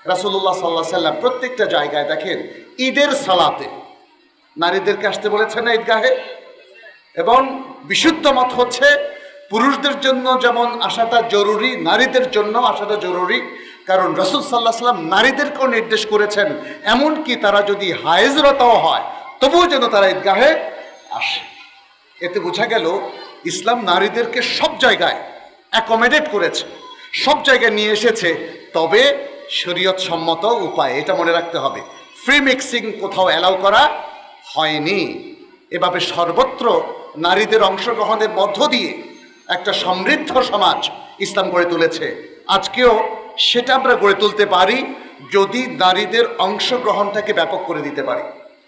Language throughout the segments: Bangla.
রাসূলুল্লাহ সাল্লাল্লাহু আলাইহি সাল্লাম প্রত্যেকটা জায়গায় দেখেন ঈদের সালাতে নারীদেরকে আসতে বলেছেন না ঈদগাহে। এবং বিশুদ্ধ মত হচ্ছে পুরুষদের জন্য যেমন আসাটা জরুরি, নারীদের জন্য আসাটা জরুরি। কারণ রাসূল সাল্লাল্লাহু আলাইহি সাল্লাম নারীদেরকেও নির্দেশ করেছেন এমনকি তারা যদি হায়েজরতও হয় তবুও যেন তারা ঈদগাহে আসে। এতে বোঝা গেল ইসলাম নারীদেরকে সব জায়গায় অ্যাকোমোডেট করেছে, সব জায়গায় নিয়ে এসেছে, তবে শরীয়ত সম্মত উপায়। এটা মনে রাখতে হবে, ফ্রি মিক্সিং কোথাও অ্যালাউ করা হয়নি। এভাবে সর্বত্র নারীদের অংশগ্রহণের মধ্য দিয়ে একটা সমৃদ্ধ সমাজ ইসলাম গড়ে তুলেছে। আজকেও সেটা আমরা গড়ে তুলতে পারি যদি নারীদের অংশগ্রহণটাকে ব্যাপক করে দিতে পারি।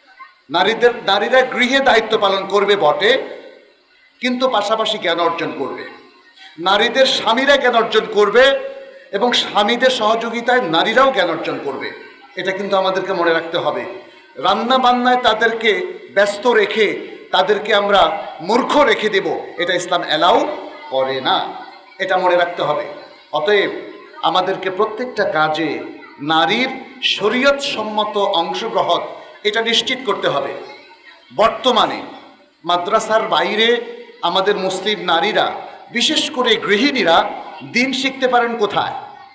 নারীরা গৃহে দায়িত্ব পালন করবে বটে, কিন্তু পাশাপাশি জ্ঞান অর্জন করবে। নারীদের স্বামীরা জ্ঞান অর্জন করবে এবং স্বামীদের সহযোগিতায় নারীরাও জ্ঞান অর্জন করবে। এটা কিন্তু আমাদেরকে মনে রাখতে হবে। রান্না বান্নায় তাদেরকে ব্যস্ত রেখে তাদেরকে আমরা মূর্খ রেখে দেব, এটা ইসলাম অ্যালাউ করে না, এটা মনে রাখতে হবে। অতএব আমাদেরকে প্রত্যেকটা কাজে নারীর শরীয়ত সম্মত অংশগ্রহণ এটা নিশ্চিত করতে হবে। বর্তমানে মাদ্রাসার বাইরে আমাদের মুসলিম নারীরা, বিশেষ করে গৃহিণীরা দিন শিখতে পারেন কোথায়?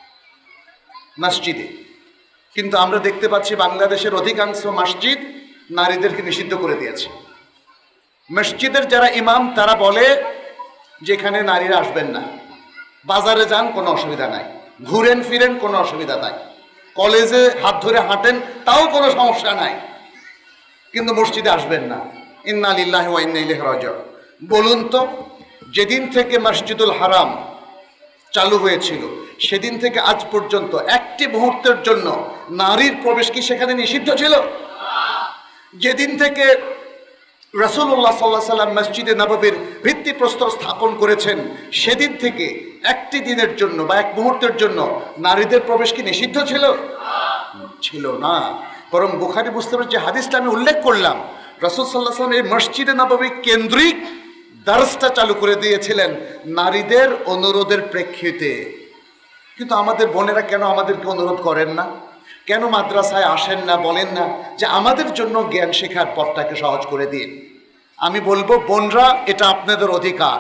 মসজিদে। কিন্তু আমরা দেখতে পাচ্ছি বাংলাদেশের অধিকাংশ মসজিদ নারীদেরকে নিষিদ্ধ করে দিয়েছে। মসজিদের যারা ইমাম তারা বলে যে এখানে নারীরা আসবেন না, বাজারে যান কোনো অসুবিধা নাই, ঘুরেন ফিরেন কোনো অসুবিধা নাই, কলেজে হাত ধরে হাঁটেন তাও কোনো সমস্যা নাই, কিন্তু মসজিদে আসবেন না। ইন্না লিল্লাহি ওয়া ইন্না ইলাইহি রাজিউন। বলুন তো, যেদিন থেকে মসজিদুল হারাম চালু হয়েছিল সেদিন থেকে আজ পর্যন্ত একটি মুহূর্তের জন্য নারীর প্রবেশ কি সেখানে নিষিদ্ধ ছিল? যেদিন থেকে রাসূলুল্লাহ সাল্লাল্লাহু আলাইহি সাল্লাম মসজিদে নববীর ভিত্তিপ্রস্তর স্থাপন করেছেন সেদিন থেকে একটি দিনের জন্য বা এক মুহূর্তের জন্য নারীদের প্রবেশ কি নিষিদ্ধ ছিল? ছিল না। বরং বুখারী মুসলিমের যে হাদিসটা আমি উল্লেখ করলাম, রাসূল সাল্লাল্লাহু আলাইহি সাল্লাম এই মসজিদে নববী কেন্দ্রিক দার্সটা চালু করে দিয়েছিলেন নারীদের অনুরোধের প্রেক্ষিতে। কিন্তু আমাদের বোনেরা কেন আমাদেরকে অনুরোধ করেন না? কেন মাদ্রাসায় আসেন না? বলেন না যে আমাদের জন্য জ্ঞান শেখার পথটাকে সহজ করে দিন। আমি বলবো, বোনরা, এটা আপনাদের অধিকার,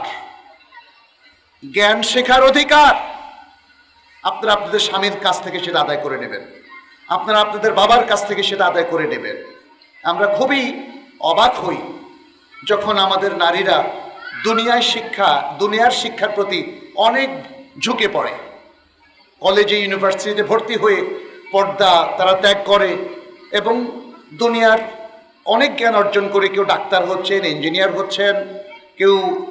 জ্ঞান শেখার অধিকার। আপনারা আপনাদের স্বামীর কাছ থেকে সেটা আদায় করে নেবেন, আপনারা আপনাদের বাবার কাছ থেকে সেটা আদায় করে নেবেন। আমরা খুবই অবাক হই যখন আমাদের নারীরা দুনিয়ার শিক্ষার প্রতি অনেক ঝুঁকে পড়ে। কলেজে ইউনিভার্সিটিতে ভর্তি হয়ে পর্দা তারা ত্যাগ করে এবং দুনিয়ার অনেক জ্ঞান অর্জন করে কেউ ডাক্তার হচ্ছেন, ইঞ্জিনিয়ার হচ্ছেন, কেউ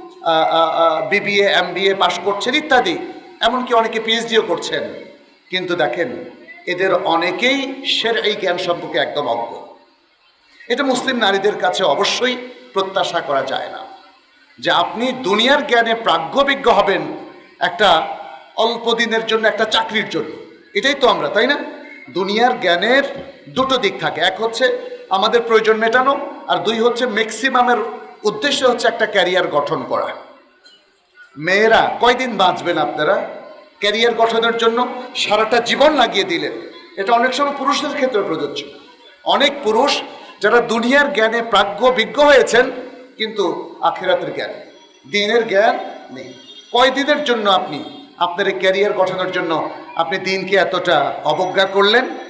বিবিএ এমবিএ পাশ করছেন ইত্যাদি, এমনকি অনেকে পিএইচডিও করছেন। কিন্তু দেখেন, এদের অনেকেই এই জ্ঞান সম্পর্কে একদম অজ্ঞ। এটা মুসলিম নারীদের কাছে অবশ্যই প্রত্যাশা করা যায় না যে আপনি দুনিয়ার জ্ঞানে প্রাজ্ঞবিজ্ঞ হবেন একটা অল্প দিনের জন্য, একটা চাকরির জন্য। এটাই তো আমরা, তাই না? দুনিয়ার জ্ঞানের দুটো দিক থাকে, এক হচ্ছে আমাদের প্রয়োজন মেটানো, আর দুই হচ্ছে ম্যাক্সিমামের উদ্দেশ্য হচ্ছে একটা ক্যারিয়ার গঠন করা। মেয়েরা কয়দিন বাঁচবেন আপনারা? ক্যারিয়ার গঠনের জন্য সারাটা জীবন লাগিয়ে দিলেন। এটা অনেক সময় পুরুষদের ক্ষেত্রে প্রযোজ্য। অনেক পুরুষ যারা দুনিয়ার জ্ঞানে প্রাজ্ঞবিজ্ঞ হয়েছেন কিন্তু আখিরাতের জ্ঞান, দিনের জ্ঞান নেই। কয়দিনের জন্য আপনি আপনার ক্যারিয়ার গঠনের জন্য আপনি দিনকে এতটা অবজ্ঞা করলেন?